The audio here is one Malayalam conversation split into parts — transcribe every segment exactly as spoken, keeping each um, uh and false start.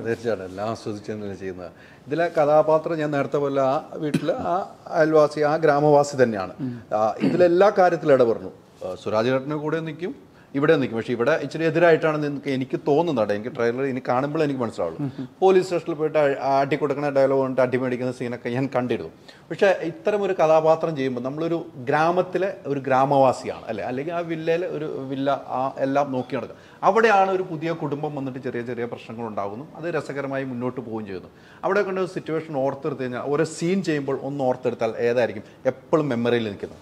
തീർച്ചയായിട്ടും എല്ലാം ആസ്വദിച്ചെന്ന് ചെയ്യുന്നത്. ഇതിലെ കഥാപാത്രം ഞാൻ നേരത്തെ പോലെ ആ വീട്ടിൽ ആ അയൽവാസി ആ ഗ്രാമവാസി തന്നെയാണ്. ഇതിലെല്ലാ കാര്യത്തിലും ഇടപെടുന്നു. സുരാജ് ചേട്ടൻ്റെ കൂടെ നിൽക്കും, ഇവിടെ നിൽക്കും. പക്ഷേ ഇവിടെ ഇച്ചിരി എതിരായിട്ടാണ് നിങ്ങൾക്ക് എനിക്ക് തോന്നുന്നത്. എനിക്ക് ട്രെയിലർ ഇനി കാണുമ്പോൾ എനിക്ക് മനസ്സിലാവുള്ളൂ. പോലീസ് സ്റ്റേഷനിൽ പോയിട്ട് അടി കൊടുക്കുന്ന ഡയലോഗ് കൊണ്ട് അടി മേടിക്കുന്ന സീനൊക്കെ ഞാൻ കണ്ടിരുന്നു. പക്ഷേ ഇത്തരം ഒരു കഥാപാത്രം ചെയ്യുമ്പോൾ നമ്മളൊരു ഗ്രാമത്തിലെ ഒരു ഗ്രാമവാസിയാണ് അല്ലേ, അല്ലെങ്കിൽ ആ വില്ലയിൽ ഒരു വില്ല ആ എല്ലാം നോക്കി നടക്കുക. അവിടെയാണ് ഒരു പുതിയ കുടുംബം വന്നിട്ട് ചെറിയ ചെറിയ പ്രശ്നങ്ങൾ ഉണ്ടാകുന്നു. അത് രസകരമായി മുന്നോട്ട് പോവുകയും ചെയ്യുന്നു. അവിടെ കൊണ്ട് സിറ്റുവേഷൻ ഓർത്തെടുത്ത് കഴിഞ്ഞാൽ ഓരോ സീൻ ചെയ്യുമ്പോൾ ഒന്ന് ഓർത്തെടുത്താൽ ഏതായിരിക്കും എപ്പോഴും മെമ്മറിയിൽ നിൽക്കുന്നത്?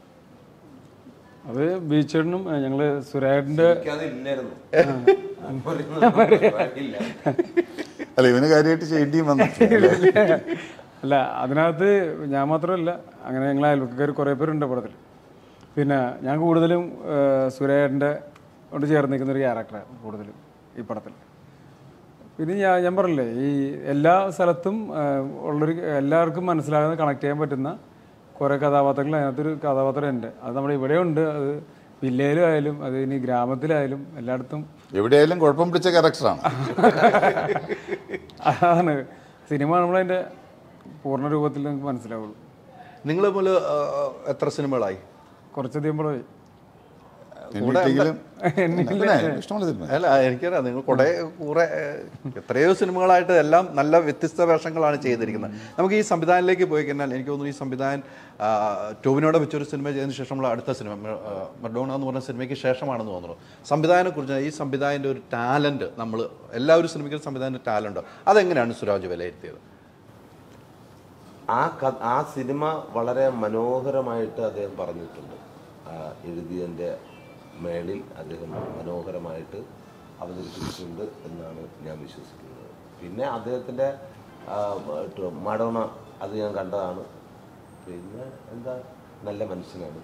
അത് ബീച്ചേട്ടനും ഞങ്ങള് സുരേഷിന്റെ അല്ല ഇവന് കാര്യമായിട്ട് ചെയ്യേണ്ടിയും വന്നു. അല്ല അതിനകത്ത് ഞാൻ മാത്രമല്ല, അങ്ങനെ ഞങ്ങൾ അയൽവക്കാർ കുറേ പേരുണ്ട് പടത്തിൽ. പിന്നെ ഞാൻ കൂടുതലും സുരേഷിന്റെ കൊണ്ട് ചേർന്ന് നിൽക്കുന്ന ഒരു ക്യാരക്ടറാണ് കൂടുതലും ഈ പടത്തിൽ. പിന്നെ ഞാൻ ഞാൻ പറഞ്ഞില്ലേ, ഈ എല്ലാ സ്ഥലത്തും ഉള്ളൊരു എല്ലാവർക്കും മനസ്സിലാകുന്ന കണക്ട് ചെയ്യാൻ പറ്റുന്ന കുറേ കഥാപാത്രങ്ങൾ അതിനകത്തൊരു കഥാപാത്രം ഉണ്ട്. അത് നമ്മുടെ ഇവിടെ ഉണ്ട്. അത് വില്ലയിലും ആയാലും അത് ഇനി ഗ്രാമത്തിലായാലും എല്ലായിടത്തും എവിടെയായാലും കുഴപ്പം പിടിച്ച ക്യാരക്ടറാണ്. അതാണ് സിനിമ നമ്മളതിൻ്റെ പൂർണ്ണ രൂപത്തിൽ നമുക്ക് മനസ്സിലാവുള്ളൂ. നിങ്ങൾ പോലെ എത്ര സിനിമകളായി? കുറച്ചധികം കൂടെ അല്ല എനിക്കറിയാം നിങ്ങൾ കുറെ കുറെ എത്രയോ സിനിമകളായിട്ട് എല്ലാം നല്ല വ്യത്യസ്ത വേഷങ്ങളാണ് ചെയ്തിരിക്കുന്നത്. നമുക്ക് ഈ സംവിധാനത്തിലേക്ക് പോയി കഴിഞ്ഞാൽ എനിക്ക് തോന്നുന്നു ഈ സംവിധാനം ടോവിനോടെ വെച്ചൊരു സിനിമ ചെയ്തതിന് ശേഷമുള്ള അടുത്ത സിനിമ മർഡോണ എന്ന് പറഞ്ഞ സിനിമയ്ക്ക് ശേഷമാണെന്ന് തോന്നുന്നു. സംവിധാനത്തെക്കുറിച്ച് ഈ സംവിധാനത്തിൻ്റെ ഒരു ടാലൻറ്റ് നമ്മൾ എല്ലാവരും ശ്രമിക്കുന്ന സംവിധാനത്തിൻ്റെ ടാലൻറ്റ് അതെങ്ങനെയാണ് സുരാജ് വിലയിരുത്തിയത്? ആ ക ആ സിനിമ വളരെ മനോഹരമായിട്ട് അദ്ദേഹം പറഞ്ഞിട്ടുണ്ട്. എഴുതിയതിൻ്റെ മേളിൽ അദ്ദേഹം മനോഹരമായിട്ട് അവതരിപ്പിച്ചിട്ടുണ്ട് എന്നാണ് ഞാൻ വിശ്വസിക്കുന്നത്. പിന്നെ അദ്ദേഹത്തിൻ്റെ മഡോണ അത് ഞാൻ കണ്ടതാണ്. പിന്നെ എന്താ നല്ല മനുഷ്യനാണ്,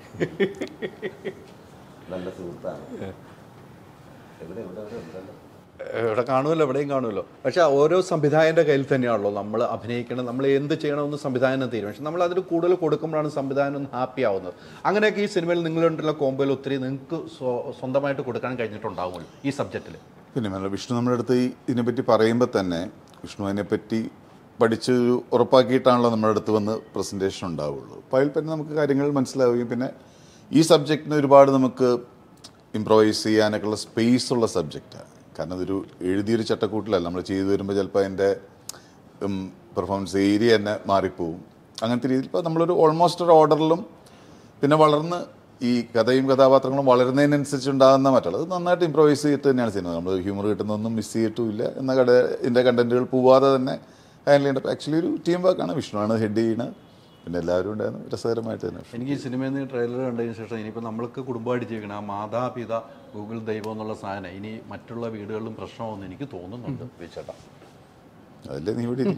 നല്ല സുഹൃത്താണ്. എവിടെ എവിടെ എവിടെ ഉണ്ടല്ലോ ഇവിടെ കാണുമല്ലോ, എവിടെയും കാണുമല്ലോ. പക്ഷേ ഓരോ സംവിധായകൻ്റെ കയ്യിൽ തന്നെയാണല്ലോ നമ്മൾ അഭിനയിക്കണം, നമ്മൾ എന്ത് ചെയ്യണമെന്ന് സംവിധാനം തീരുമാനിച്ചു. നമ്മൾ അതിന് കൂടുതൽ കൊടുക്കുമ്പോഴാണ് സംവിധാനം ഒന്ന് ഹാപ്പി ആവുന്നത്. അങ്ങനെയൊക്കെ ഈ സിനിമയിൽ നിങ്ങളുണ്ടുള്ള കോമ്പോയിൽ ഒത്തിരി നിങ്ങൾക്ക് സ്വന്തമായിട്ട് കൊടുക്കാൻ കഴിഞ്ഞിട്ടുണ്ടാവുമല്ലോ ഈ സബ്ജക്റ്റിൽ. പിന്നെ വിഷ്ണു നമ്മുടെ അടുത്ത് ഇതിനെപ്പറ്റി പറയുമ്പോൾ തന്നെ വിഷ്ണു അതിനെപ്പറ്റി പഠിച്ച് ഉറപ്പാക്കിയിട്ടാണല്ലോ നമ്മുടെ അടുത്ത് വന്ന് പ്രസൻറ്റേഷൻ ഉണ്ടാവുള്ളൂ. അപ്പോൾ അതിൽ തന്നെ നമുക്ക് കാര്യങ്ങൾ മനസ്സിലാവുകയും പിന്നെ ഈ സബ്ജക്റ്റിന് ഒരുപാട് നമുക്ക് ഇംപ്രവൈസ് ചെയ്യാനൊക്കെയുള്ള സ്പേസ് ഉള്ള സബ്ജക്റ്റാണ്. കാരണം അതൊരു എഴുതിയൊരു ചട്ടക്കൂട്ടിലല്ല, നമ്മൾ ചെയ്തു വരുമ്പോൾ ചിലപ്പോൾ അതിൻ്റെ പെർഫോമൻസ് ഏരിയ തന്നെ മാറിപ്പോവും. അങ്ങനത്തെ രീതിയിൽ ഇപ്പോൾ നമ്മളൊരു ഓൾമോസ്റ്റ് ഒരു ഓർഡറിലും പിന്നെ വളർന്ന് ഈ കഥയും കഥാപാത്രങ്ങളും വളരുന്നതിനനുസരിച്ച് ഉണ്ടാകുന്ന മറ്റുള്ളത് നന്നായിട്ട് ഇംപ്രവൈസ് ചെയ്തിട്ട് തന്നെയാണ് സിനിമ. നമ്മൾ ഹ്യൂമർ കിട്ടുന്നതൊന്നും മിസ് ചെയ്തിട്ടുമില്ല. എന്ന കട ഇതിൻ്റെ കണ്ടൻറ്റുകൾ പോവാതെ തന്നെ ഹാൻഡിൽ ചെയ്യേണ്ടത് ആക്ച്വലി ഒരു ടീം വർക്കാണ്. വിഷ്ണുവാണ് ഹെഡ് ചെയ്യുന്നത്, പിന്നെ എല്ലാവരും ഉണ്ടായിരുന്നു. രസകരമായിട്ട് തന്നെ എനിക്ക് ഈ സിനിമയിൽ നിന്ന് ട്രെയിലർ കണ്ടതിന് ശേഷം ഇനിയിപ്പോൾ നമ്മൾക്ക് കുടുംബമായിട്ട് ജീവിക്കണം ആ മാതാപിത ഗൂഗിൾ ദൈവം എന്നുള്ള സാധനം ഇനി മറ്റുള്ള വീടുകളിലും പ്രശ്നമാണെന്ന് എനിക്ക് തോന്നുന്നുണ്ട്. ചേട്ടാ അതല്ലേ നീ ഇവിടെ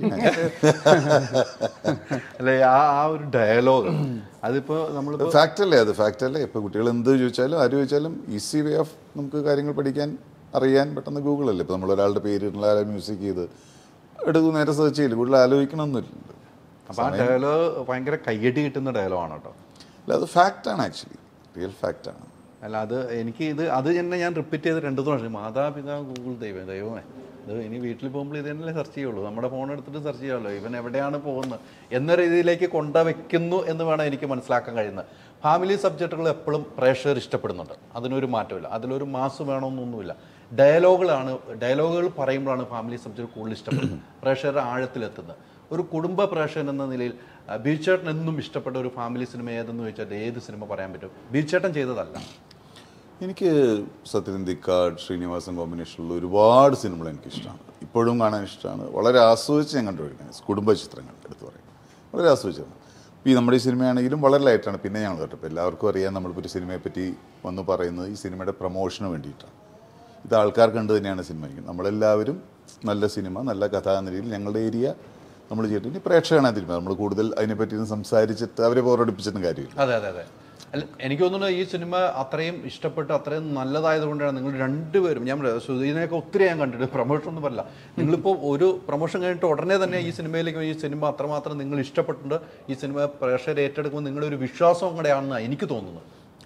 അല്ലേ ആ ആ ഒരു ഡയലോഗ് അതിപ്പോൾ നമ്മൾ ഫാക്റ്റ് അല്ലേ, അത് ഫാക്റ്റ് അല്ലേ. ഇപ്പോൾ കുട്ടികൾ എന്ത് ചോദിച്ചാലും ആര് ചോദിച്ചാലും ഈസി വേ ഓഫ് നമുക്ക് കാര്യങ്ങൾ പഠിക്കാൻ അറിയാൻ പെട്ടെന്ന് ഗൂഗിളല്ലേ. ഇപ്പോൾ നമ്മൾ ഒരാളുടെ പേര് ആരെ മ്യൂസിക് ചെയ്ത് എടുക്കും, നേരെ സെർച്ച് ചെയ്യില്ല, കൂടുതൽ ആലോചിക്കണമെന്നില്ല. അപ്പോൾ ആ ഡയലോഗ് ഭയങ്കര കയ്യടി കിട്ടുന്ന ഡയലോഗാണ് കേട്ടോ. അല്ല അത് ഫാക്റ്റാണ്, ആക്ച്വലി റിയൽ ഫാക്റ്റാണ്. അല്ല അത് എനിക്ക് ഇത് അത് തന്നെ ഞാൻ റിപ്പീറ്റ് ചെയ്ത് രണ്ടു പ്രാവശ്യം മാതാപിതാ ഗൂഗിൾ ദൈവം ദൈവമേ ഇത് ഇനി വീട്ടിൽ പോകുമ്പോൾ ഇത് തന്നെയല്ലേ സെർച്ച് ചെയ്യുള്ളൂ, നമ്മുടെ ഫോൺ എടുത്തിട്ട് സെർച്ച് ചെയ്യാമല്ലോ ഇവൻ എവിടെയാണ് പോകുന്നത് എന്ന രീതിയിലേക്ക് കൊണ്ടുവയ്ക്കുന്നു എന്ന് വേണം എനിക്ക് മനസ്സിലാക്കാൻ കഴിയുന്നത്. ഫാമിലി സബ്ജക്റ്റുകൾ എപ്പോഴും പ്രേക്ഷകർ ഇഷ്ടപ്പെടുന്നുണ്ട്, അതിനൊരു മാറ്റമില്ല. അതിലൊരു മാസ് വേണമെന്നൊന്നുമില്ല. ഡയലോഗുകളാണ് ഡയലോഗുകൾ പറയുമ്പോഴാണ് ഫാമിലി സബ്ജക്റ്റ് കൂടുതൽ ഇഷ്ടപ്പെടുന്നത്, പ്രേക്ഷകരുടെ ആഴത്തിലെത്തുന്നത്. ഒരു കുടുംബ പ്രേക്ഷകൻ എന്ന നിലയിൽ ബീച്ചേട്ടൻ എന്നും ഇഷ്ടപ്പെട്ട ഒരു ഫാമിലി സിനിമ ഏതെന്ന് ചോദിച്ചാൽ ഏത് സിനിമ പറയാൻ പറ്റും? ബീച്ചേട്ടൻ ചെയ്തതല്ല. എനിക്ക് സത്യനന്ദിക്കാട് ശ്രീനിവാസൻ കോമ്പിനേഷനിലുള്ള ഒരുപാട് സിനിമകൾ എനിക്കിഷ്ടമാണ്, ഇപ്പോഴും കാണാൻ ഇഷ്ടമാണ്. വളരെ ആസ്വദിച്ച് ഞാൻ കണ്ടുപിടിക്കുന്നത് കുടുംബ ചിത്രങ്ങൾ എടുത്തു പറയും, വളരെ ആസ്വദിച്ചാണ്. ഈ നമ്മുടെ ഈ സിനിമയാണെങ്കിലും വളരെ ലൈറ്റാണ്. പിന്നെ ഞങ്ങൾ കേട്ടപ്പോൾ എല്ലാവർക്കും അറിയാം നമ്മളിപ്പോൾ ഒരു സിനിമയെ പറ്റി വന്ന് പറയുന്നത് ഈ സിനിമയുടെ പ്രൊമോഷന് വേണ്ടിയിട്ടാണ്. ഇത് ആൾക്കാർ കണ്ടു തന്നെയാണ് സിനിമ. നമ്മളെല്ലാവരും നല്ല സിനിമ നല്ല കഥാ നിലയിൽ ഞങ്ങളുടെ ഏരിയ നമ്മൾ ചെയ്തിട്ട് ഇനി പ്രേക്ഷകനാണ് അതിൽ നമ്മൾ കൂടുതൽ അതിനെപ്പറ്റി സംസാരിച്ചിട്ട് അവരെ ബോറടിപ്പിച്ചിട്ടും കാര്യമില്ല. അതെ അതെ അതെ അല്ല എനിക്ക് തോന്നുന്നു ഈ സിനിമ അത്രയും ഇഷ്ടപ്പെട്ട് അത്രയും നല്ലതായതുകൊണ്ടാണ് നിങ്ങൾ രണ്ടുപേരും, ഞാൻ ഇതിനെയൊക്കെ ഒത്തിരി ഞാൻ കണ്ടിട്ട് പ്രൊമോഷൻ ഒന്നും പറയില്ല, നിങ്ങളിപ്പോൾ ഒരു പ്രൊമോഷൻ കഴിഞ്ഞിട്ട് ഉടനെ തന്നെ ഈ സിനിമയിലേക്ക് ഈ സിനിമ അത്രമാത്രം നിങ്ങൾ ഇഷ്ടപ്പെട്ടിട്ടുണ്ട്, ഈ സിനിമ പ്രേക്ഷകർ ഏറ്റെടുക്കുമ്പോൾ നിങ്ങളുടെ ഒരു വിശ്വാസം കൂടെയാണെന്ന് എനിക്ക് തോന്നുന്നത്.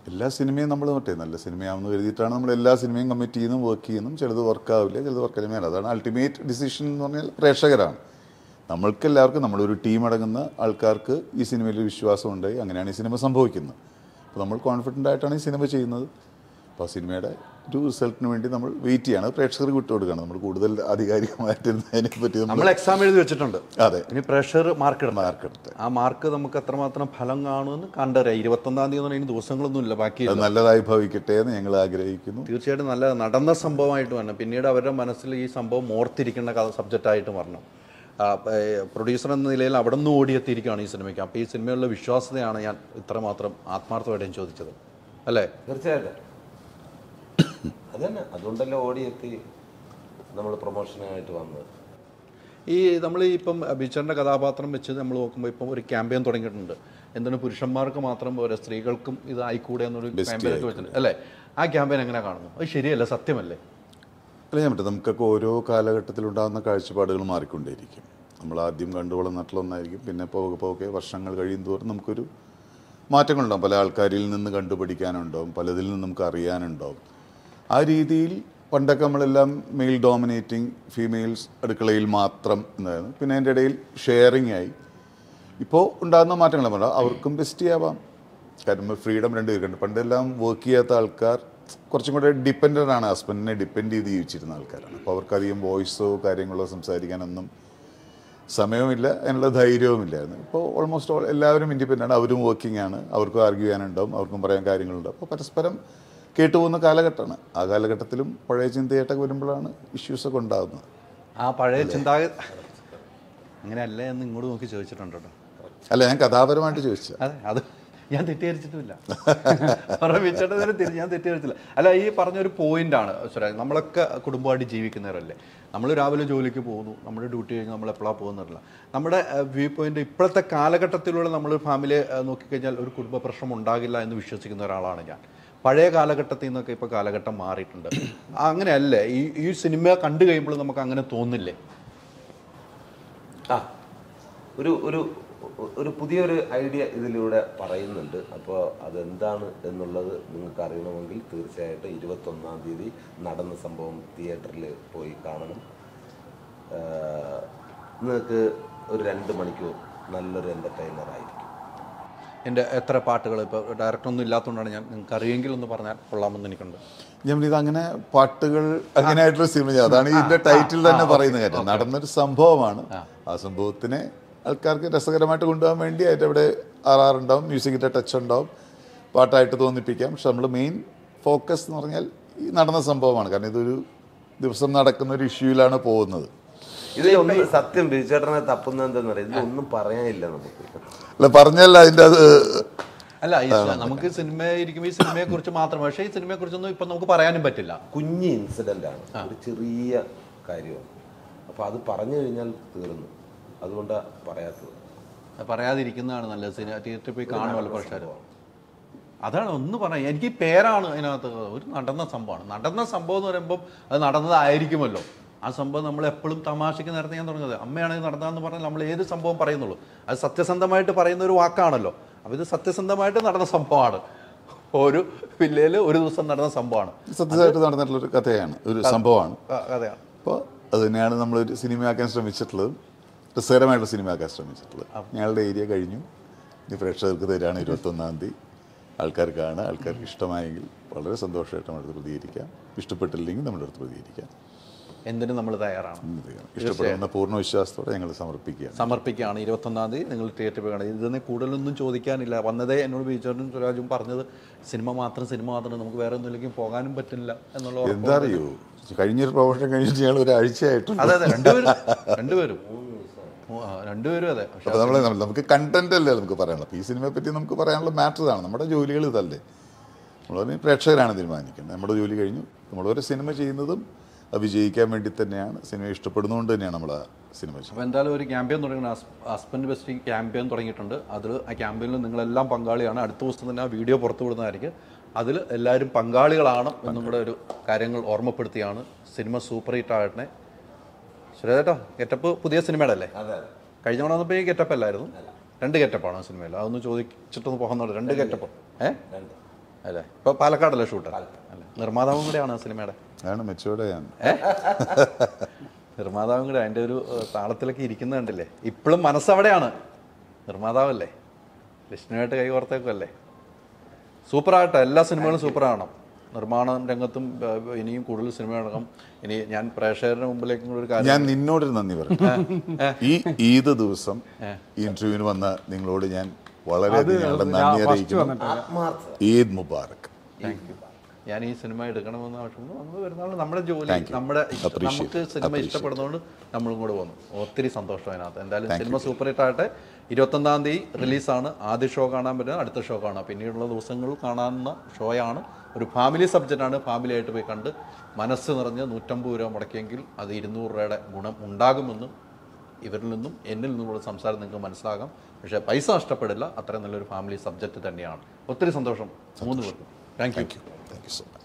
എല്ലാ സിനിമയും നമ്മൾ മറ്റേ നല്ല സിനിമയാണെന്ന് കരുതിയിട്ടാണ് നമ്മൾ എല്ലാ സിനിമയും കമ്മിറ്റ് ചെയ്യുന്നതും വർക്ക് ചെയ്യുന്നതും. ചിലത് വർക്കാവില്ല, ചിലത് വർക്കാവില്ല. അതാണ് അൾട്ടിമേറ്റ് ഡിസിഷൻ എന്ന് പറഞ്ഞാൽ പ്രേക്ഷകരാണ്. നമ്മൾക്ക് എല്ലാവർക്കും, നമ്മളൊരു ടീം അടങ്ങുന്ന ആൾക്കാർക്ക് ഈ സിനിമയിൽ വിശ്വാസം ഉണ്ടായി, അങ്ങനെയാണ് ഈ സിനിമ സംഭവിക്കുന്നത്. അപ്പോൾ നമ്മൾ കോൺഫിഡൻ്റ് ആയിട്ടാണ് ഈ സിനിമ ചെയ്യുന്നത്. അപ്പോൾ ആ സിനിമയുടെ ഒരു റിസൾട്ടിന് വേണ്ടി നമ്മൾ വെയിറ്റ് ചെയ്യാണ്. പ്രേക്ഷകർക്ക് വിട്ടുകൊടുക്കുകയാണ്. നമ്മൾ കൂടുതൽ ആധികാരികമായിട്ട് അതിനെ പറ്റി നമ്മൾ എക്സാം എഴുതി വെച്ചിട്ടുണ്ട്. അതെ, ഇനി പ്രഷർ മാർക്ക് ഇടണം. മാർക്ക് എടുത്ത് ആ മാർക്ക് നമുക്ക് എത്രമാത്രം ഫലം കാണുമെന്ന് കണ്ടറിയാം. ഇരുപത്തൊന്നാം തീയതി എന്ന് പറഞ്ഞാൽ ദിവസങ്ങളൊന്നുമില്ല, ബാക്കി അത് നല്ലതായി ഭവിക്കട്ടെ എന്ന് ഞങ്ങൾ ആഗ്രഹിക്കുന്നു. തീർച്ചയായിട്ടും നല്ല നടന്ന സംഭവമായിട്ട് വരണം. പിന്നീട് അവരുടെ മനസ്സിൽ ഈ സംഭവം ഓർത്തിരിക്കേണ്ട കഥ സബ്ജക്റ്റായിട്ട് വരണം. പ്രൊഡ്യൂസർ എന്ന നിലയിൽ അവിടെ നിന്ന് ഓടിയെത്തിയിരിക്കുകയാണ് ഈ സിനിമയ്ക്ക്. അപ്പോൾ ഈ സിനിമയുള്ള വിശ്വാസ്യതയാണ് ഞാൻ ഇത്രമാത്രം ആത്മാർത്ഥമായിട്ട് ഞാൻ ചോദിച്ചത്, അല്ലേ? തീർച്ചയായിട്ടും അതന്നെ, അതുകൊണ്ടല്ലേ ഓടിയെത്തി നമ്മൾ പ്രൊമോഷനായിട്ട് വന്നത്. ഈ നമ്മൾ ഇപ്പം ബീച്ചറിൻ്റെ കഥാപാത്രം വെച്ച് നമ്മൾ നോക്കുമ്പോൾ ഇപ്പം ഒരു ക്യാമ്പയിൻ തുടങ്ങിയിട്ടുണ്ട്. എന്താണ് പുരുഷന്മാർക്ക് മാത്രം പോരാ, സ്ത്രീകൾക്കും ഇത് ആയിക്കൂടെ എന്നൊരു ക്യാമ്പയിനൊക്കെ വെച്ചിട്ടുണ്ട്, അല്ലേ? ആ ക്യാമ്പയിൻ എങ്ങനെ കാണുന്നു? അത് ശരിയല്ല, സത്യമല്ലേ? അല്ല, ഞാൻ പറ്റും, നമുക്കൊക്കെ ഓരോ കാലഘട്ടത്തിലുണ്ടാകുന്ന കാഴ്ചപ്പാടുകൾ മാറിക്കൊണ്ടേയിരിക്കും. നമ്മൾ ആദ്യം കണ്ടു വളർന്നിട്ടുള്ള ഒന്നായിരിക്കും, പിന്നെ പോകെ പോകെ വർഷങ്ങൾ കഴിയും തോറും നമുക്കൊരു മാറ്റങ്ങളുണ്ടാകും. പല ആൾക്കാരിൽ നിന്ന് കണ്ടുപിടിക്കാനുണ്ടാവും, പലതിൽ നിന്ന് നമുക്ക് അറിയാനുണ്ടാവും. ആ രീതിയിൽ പണ്ടൊക്കെ നമ്മളെല്ലാം മെയിൽ ഡോമിനേറ്റിംഗ്, ഫീമെയിൽസ് അടുക്കളയിൽ മാത്രം എന്നായിരുന്നു. പിന്നെ അതിൻ്റെ ഇടയിൽ ഷെയറിങ് ആയി. ഇപ്പോൾ ഉണ്ടാകുന്ന മാറ്റങ്ങൾ അവർക്കും ബെസ്റ്റ് ആവാം. കാരണം ഫ്രീഡം രണ്ട് പേരുണ്ട്. പണ്ടെല്ലാം വർക്ക് ചെയ്യാത്ത ആൾക്കാർ കുറച്ചും കൂടെ ഡിപ്പെൻഡൻ്റ് ആണ്, ഹസ്ബൻഡിനെ ഡിപ്പെൻഡ് ചെയ്ത് ജീവിച്ചിരുന്ന ആൾക്കാരാണ്. അപ്പോൾ അവർക്കധികം വോയിസോ കാര്യങ്ങളോ സംസാരിക്കാനൊന്നും സമയവുമില്ല, അതിനുള്ള ധൈര്യവുമില്ലായിരുന്നു. ഇപ്പോൾ ഓൾമോസ്റ്റ് ഓൾ എല്ലാവരും ഇൻഡിപെൻഡൻ്റ് ആണ്. അവരും വർക്കിംഗ് ആണ്, അവർക്കും ആർഗ്യൂ ചെയ്യാനുണ്ടാവും, അവർക്കും പറയാൻ കാര്യങ്ങളുണ്ടാവും. അപ്പോൾ പരസ്പരം കേട്ടുപോകുന്ന കാലഘട്ടമാണ്. ആ കാലഘട്ടത്തിലും പഴയ ചിന്തയായിട്ടൊക്കെ വരുമ്പോഴാണ് ഇഷ്യൂസൊക്കെ ഉണ്ടാകുന്നത്. ആ പഴയ ചിന്താഗതി അങ്ങനെയല്ല എന്ന് ഇങ്ങോട്ട് നോക്കി ചോദിച്ചിട്ടുണ്ട് കേട്ടോ. അല്ല, ഞാൻ കഥാപരമായിട്ട് ചോദിച്ചത്. അതെ, അത് ഞാൻ തെറ്റിദ്ധരിച്ചിട്ടുമില്ല. പറഞ്ഞിട്ട് തിരി ഞാൻ തെറ്റിദ്ധരിച്ചില്ല. അല്ല, ഈ പറഞ്ഞൊരു പോയിന്റാണ് സുരാജ്. നമ്മളൊക്കെ കുടുംബമായിട്ട് ജീവിക്കുന്നവരല്ലേ. നമ്മൾ രാവിലെ ജോലിക്ക് പോകുന്നു, നമ്മുടെ ഡ്യൂട്ടി കഴിഞ്ഞ് നമ്മൾ എപ്പോഴാണ് പോകുന്നില്ല. നമ്മുടെ വ്യൂ പോയിന്റ് ഇപ്പോഴത്തെ കാലഘട്ടത്തിലൂടെ നമ്മൾ ഫാമിലി നോക്കിക്കഴിഞ്ഞാൽ ഒരു കുടുംബ പ്രശ്നം ഉണ്ടാകില്ല എന്ന് വിശ്വസിക്കുന്ന ഒരാളാണ് ഞാൻ. പഴയ കാലഘട്ടത്തിൽ നിന്നൊക്കെ ഇപ്പോൾ കാലഘട്ടം മാറിയിട്ടുണ്ട്. അങ്ങനെയല്ലേ ഈ ഈ സിനിമ കണ്ടു കഴിയുമ്പോൾ നമുക്ക് അങ്ങനെ തോന്നില്ലേ? ആ ഒരു ഒരു ഒരു പുതിയൊരു ഐഡിയ ഇതിലൂടെ പറയുന്നുണ്ട്. അപ്പോൾ അതെന്താണ് എന്നുള്ളത് നിങ്ങൾക്ക് അറിയണമെങ്കിൽ തീർച്ചയായിട്ടും ഇരുപത്തൊന്നാം തീയതി നടന്ന സംഭവം തിയേറ്ററിൽ പോയി കാണണം. നിങ്ങൾക്ക് ഒരു രണ്ട് മണിക്കൂർ നല്ലൊരു എൻ്റർടൈനർ ആയിരിക്കും. എൻ്റെ എത്ര പാട്ടുകൾ ഇപ്പോൾ ഡയറക്ടറൊന്നും ഇല്ലാത്തതുകൊണ്ടാണ് ഞാൻ നിങ്ങൾക്ക് അറിയെങ്കിൽ ഒന്ന് പറഞ്ഞാൽ കൊള്ളാമെന്ന് എനിക്കുണ്ട്. ഞാൻ ഇത് അങ്ങനെ പാട്ടുകൾ അങ്ങനെയായിട്ടുള്ള സിനിമ, അതാണ് ഇതിൻ്റെ ടൈറ്റിൽ തന്നെ പറയുന്ന കാര്യം. നടന്നൊരു സംഭവമാണ്. ആ സംഭവത്തിനെ ആൾക്കാർക്ക് രസകരമായിട്ട് കൊണ്ടുപോകാൻ വേണ്ടി അതിൻ്റെ അവിടെ ആർ ആർ ഉണ്ടാവും, മ്യൂസിക്കിൻ്റെ ടച്ച് ഉണ്ടാവും, പാട്ടായിട്ട് തോന്നിപ്പിക്കാം. പക്ഷെ നമ്മൾ മെയിൻ ഫോക്കസ് എന്ന് പറഞ്ഞാൽ ഈ നടന്ന സംഭവമാണ്. കാരണം ഇതൊരു ദിവസം നടക്കുന്ന ഒരു ഇഷ്യൂയിലാണ് പോകുന്നത്. ഇത് ഒന്നും സത്യം ബിജുചേട്ടനെ തപ്പുന്നത് എന്താന്ന് പറയാം, ഇതിലൊന്നും പറയാനില്ല നമുക്ക്. അല്ല, പറഞ്ഞല്ല അതിൻ്റെ അത് അല്ല, നമുക്ക് സിനിമ ഇരിക്കുമ്പോൾ ഈ സിനിമയെ കുറിച്ച് മാത്രം, പക്ഷേ ഈ സിനിമയെ കുറിച്ചൊന്നും ഇപ്പം നമുക്ക് പറയാനും പറ്റില്ല. കുഞ്ഞ് ഇൻസിഡൻ്റ് ആണ്, ഒരു ചെറിയ കാര്യമാണ്. അപ്പോൾ അത് പറഞ്ഞു കഴിഞ്ഞാൽ തീർന്നു. അതുകൊണ്ടാണ് പറയാത്തത്. പറയാതിരിക്കുന്നതാണ് നല്ലത്. സിനിമ തിയേറ്ററിൽ പോയി കാണുമല്ലോ പ്രേക്ഷകർ. അതാണ് ഒന്ന് പറയാം. എനിക്ക് പേരാണ് അതിനകത്ത് ഒരു നടന്ന സംഭവമാണ്. നടന്ന സംഭവം എന്ന് പറയുമ്പം അത് നടന്നതായിരിക്കുമല്ലോ. ആ സംഭവം നമ്മൾ എപ്പോഴും തമാശയ്ക്ക് നേരത്തെ ഞാൻ തുടങ്ങുന്നത് അമ്മയാണ് ഇത് നടന്നതെന്ന് പറഞ്ഞാൽ നമ്മൾ ഏത് സംഭവം പറയുന്നുള്ളൂ. അത് സത്യസന്ധമായിട്ട് പറയുന്ന ഒരു വാക്കാണല്ലോ. അപ്പോൾ ഇത് സത്യസന്ധമായിട്ട് നടന്ന സംഭവമാണ്. ഒരു വില്ലയിൽ ഒരു ദിവസം നടന്ന സംഭവമാണ്. സത്യമായിട്ട് നടന്നിട്ടുള്ളൊരു കഥയാണ്, ഒരു സംഭവമാണ്, കഥയാണ്. അപ്പോൾ അത് തന്നെയാണ് നമ്മളൊരു സിനിമയാക്കാൻ ശ്രമിച്ചിട്ടുള്ളത്, രസകരമായിട്ടുള്ള സിനിമയാക്കാൻ ശ്രമിച്ചിട്ടുള്ളത്. ഞങ്ങളുടെ ഏരിയ കഴിഞ്ഞു. ഇനി പ്രേക്ഷകർക്ക് തരാണ് ഇരുപത്തൊന്നാം തീയതി. ആൾക്കാർക്ക് കാണുക, ആൾക്കാർക്ക് ഇഷ്ടമായെങ്കിൽ വളരെ സന്തോഷമായിട്ട് നമ്മുടെ അടുത്ത് പ്രതികരിക്കാം, ഇഷ്ടപ്പെട്ടില്ലെങ്കിൽ നമ്മുടെ അടുത്ത് പ്രതികരിക്കാം. എന്തിനും നമ്മൾ തയ്യാറാണ്. ഇഷ്ടപ്പെടുന്ന പൂർണ്ണ വിശ്വാസത്തോടെ ഞങ്ങൾ സമർപ്പിക്കുകയാണ് സമർപ്പിക്കുകയാണ് ഇരുപത്തൊന്നാം തീയതി നിങ്ങൾ തിയേറ്ററിൽ പോയി കാണുക. ഇതിനെ കൂടുതലൊന്നും ചോദിക്കാനില്ല. വന്നതേ എന്നോട് ബീച്ചറിനും സുരാജും പറഞ്ഞത് സിനിമ മാത്രം സിനിമ മാത്രം, നമുക്ക് വേറെ ഒന്നുമില്ലെങ്കിൽ പോകാനും പറ്റില്ല എന്നുള്ള. എന്താ അറിയോ, കഴിഞ്ഞൊരു പ്രൊമോഷൻ കഴിഞ്ഞിട്ട് ഞങ്ങൾ ഒരാഴ്ചയായിട്ടും. അതെ അതെ രണ്ടുപേരും രണ്ടുപേരും രണ്ടുപേരും അതെ. അപ്പോൾ നമ്മൾ നമുക്ക് കണ്ടന്റ് അല്ലേ നമുക്ക് പറയാനുള്ളത്. അപ്പോൾ ഈ സിനിമയെ പറ്റി നമുക്ക് പറയാനുള്ള മാറ്ററാണ്. നമ്മുടെ ജോലികൾ ഇതല്ലേ, നമ്മൾ പ്രേക്ഷകരാണ് തീരുമാനിക്കുന്നത്. നമ്മുടെ ജോലി കഴിഞ്ഞു. നമ്മളൊരു സിനിമ ചെയ്യുന്നതും അത് വിജയിക്കാൻ വേണ്ടി തന്നെയാണ്, സിനിമ ഇഷ്ടപ്പെടുന്നതുകൊണ്ട് തന്നെയാണ് നമ്മൾ ആ സിനിമ ചെയ്യുന്നത്. അപ്പോൾ എന്തായാലും ഒരു ക്യാമ്പയിൻ തുടങ്ങുന്ന ഹസ്ബൻഡ് ബെസ്റ്റ് ക്യാമ്പയിൻ തുടങ്ങിയിട്ടുണ്ട്. അതിൽ ആ ക്യാമ്പയിനിൽ നിങ്ങളെല്ലാം പങ്കാളിയാണ്. അടുത്ത ദിവസം തന്നെ ആ വീഡിയോ പുറത്തു വിടുന്നതായിരിക്കും. അതിൽ എല്ലാവരും പങ്കാളികളാണ് എന്നും കൂടെ ഒരു കാര്യങ്ങൾ ഓർമ്മപ്പെടുത്തിയാണ്. സിനിമ സൂപ്പർ ഹിറ്റ് ആകട്ടെ. സുരേട്ടോ, ഗെറ്റപ്പ് പുതിയ സിനിമയുടെ അല്ലേ? കഴിഞ്ഞ തവണ വന്നപ്പോൾ ഈ ഗെറ്റപ്പ് അല്ലായിരുന്നു, രണ്ട് ഗെറ്റപ്പാണ് സിനിമയിൽ. അതൊന്ന് ചോദിച്ചിട്ടൊന്ന് പോകുന്നുണ്ട്. രണ്ട് ഗെറ്റപ്പ് ഏ അല്ലേ? ഇപ്പോൾ പാലക്കാടല്ലേ ഷൂട്ട് അല്ലേ? നിർമ്മാതാവും കൂടെയാണ് സിനിമയുടെ. അതാണ് മെച്ചൂർഡാണ്. നിർമ്മാതാവും കൂടെ അതിൻ്റെ ഒരു ഏഹ്, താളത്തിലൊക്കെ ഇരിക്കുന്നത് കണ്ടില്ലേ? ഇപ്പോഴും മനസ്സവിടെയാണ്. നിർമ്മാതാവല്ലേ, വിഷ്ണുവായിട്ട് കൈകോർത്തേക്കല്ലേ. സൂപ്പറാകട്ടെ, എല്ലാ സിനിമകളും സൂപ്പറാകണം. നിർമ്മാണ രംഗത്തും ഏഹ്, ഇനിയും കൂടുതൽ സിനിമ നടക്കും. ഇനി ഞാൻ പ്രേക്ഷകരുടെ മുമ്പിലേക്കും കൂടെ ഒരു കാര്യം, ഞാൻ നിന്നോടൊരു നന്ദി പറഞ്ഞു. ഈ ഈദ് ദിവസം ഈ ഇന്റർവ്യൂവിന് വന്ന നിങ്ങളോട് ഞാൻ വളരെയധികം ഞങ്ങളുടെ നന്ദി അറിയിക്കുന്നു. ഈദ് മുബാറക്. Thank you. ഞാൻ ഈ സിനിമ എടുക്കണമെന്ന് ആവശ്യമുണ്ട്. നമ്മൾ വരുന്നതാണ് നമ്മുടെ ജോലി, നമ്മുടെ ഇഷ്ടം. നമുക്ക് സിനിമ ഇഷ്ടപ്പെടുന്നതുകൊണ്ട് നമ്മളും കൂടെ വന്നു. ഒത്തിരി സന്തോഷം അതിനകത്ത്. എന്തായാലും സിനിമ സൂപ്പർ ഹിറ്റ് ആകട്ടെ. ഇരുപത്തൊന്നാം തീയതി റിലീസാണ്. ആദ്യ ഷോ കാണാൻ പറ്റുന്നത്, അടുത്ത ഷോ കാണാം. പിന്നീടുള്ള ദിവസങ്ങളിൽ കാണാവുന്ന ഷോയാണ്. ഒരു ഫാമിലി സബ്ജക്റ്റാണ്. ഫാമിലി ആയിട്ട് പോയി കണ്ട് മനസ്സ് നിറഞ്ഞ് നൂറ്റമ്പത് രൂപ മുടക്കിയെങ്കിൽ അത് ഇരുന്നൂറ് രൂപയുടെ ഗുണം ഉണ്ടാകുമെന്നും ഇവരിൽ നിന്നും എന്നിൽ നിന്നുമുള്ള സംസാരം നിങ്ങൾക്ക് മനസ്സിലാകാം. പക്ഷേ പൈസ നഷ്ടപ്പെടില്ല. അത്രയും നല്ലൊരു ഫാമിലി സബ്ജക്റ്റ് തന്നെയാണ്. ഒത്തിരി സന്തോഷം മൂന്ന് പേർക്കും. Thank you. Thank you so much.